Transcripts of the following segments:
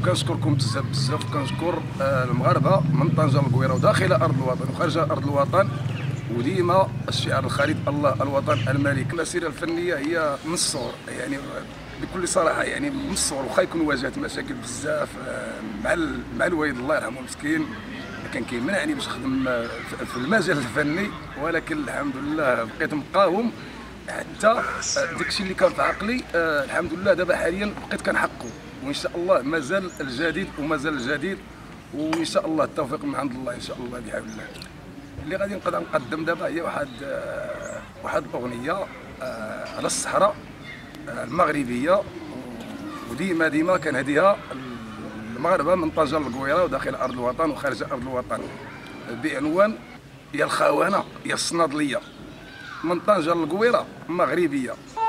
وكنشكركم بزاف بزاف، وكنشكر المغاربه من طنجه للقويره وداخل ارض الوطن وخارج ارض الوطن. وديما الشعار الخالد الله الوطن الملك. المسيره الفنيه هي من الصغر، يعني بكل صراحه، يعني من الصغر، واخا يكون واجهت مشاكل بزاف مع الوالد الله يرحمه مسكين، كان كيمنعني باش نخدم في المجال الفني، ولكن الحمد لله بقيت مقاوم حتى داكشي اللي كان في عقلي الحمد لله دابا حاليا بقيت كنحققه، وان شاء الله مازال الجديد ومازال الجديد، وان شاء الله التوفيق من عند الله ان شاء الله بحول الله. اللي غادي نقدر نقدم دابا هي واحد الاغنيه على الصحراء المغربيه، وديما كنهديها المغاربه من طنجه للقويره وداخل ارض الوطن وخارج ارض الوطن، بعنوان يا الخونه يا الصنادليه، من طنجه للقويره مغربيه.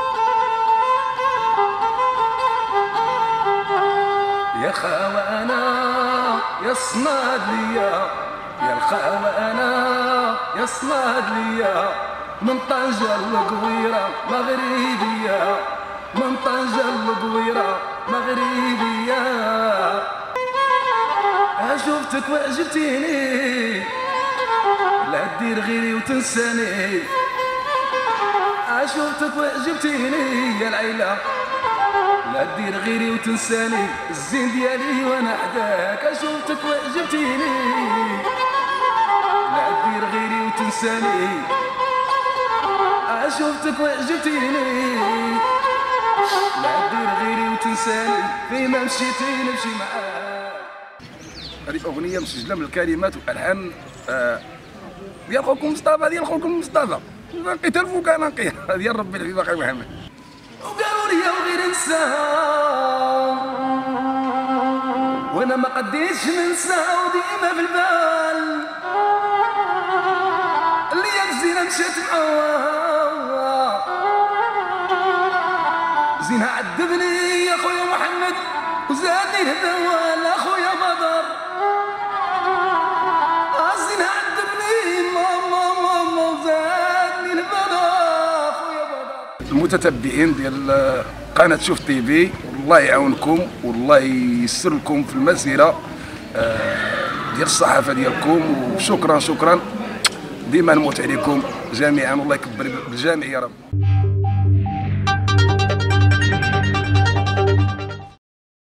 يا خونه يا الصنادليه، يا الخونه يا الصنادليه، من طنجه للقويره مغربيه، من طنجه للقويره مغربيه. شفتك وعجبتيني، لا دير غيري وتنساني. شفتك وعجبتيني يا العيله، لا دير غيري وتنساني، الزين ديالي وانا حداك. شفتك وعجبتيني، لا دير غيري وتنساني. شفتك وعجبتيني، لا دير غيري وتنساني، فيما مشيتي نمشي معاك. هذه اغنيه مسجله من الكلمات والالحان ديال خوكم مصطفى، نقيتها الفوكا نقيها ديال ربي الحبيب اخي محمد. وقالوا لي وغير نساها، وانا ما قديتش ننساها، وديما في البال اللي يا زينه مشات معاها، زينها عذبني يا خويا محمد، وزادني الهدى لاخويا بدر. زينها عذبني ماما وزادني الهدى خويا بدر. المتتبعين ديال قناه شوف تي في، والله يعاونكم والله ييسر لكم في المسيره ديال الصحافه ديالكم، وشكرا ديما نموت عليكم جميعا، والله يكبر بالجميع يا رب.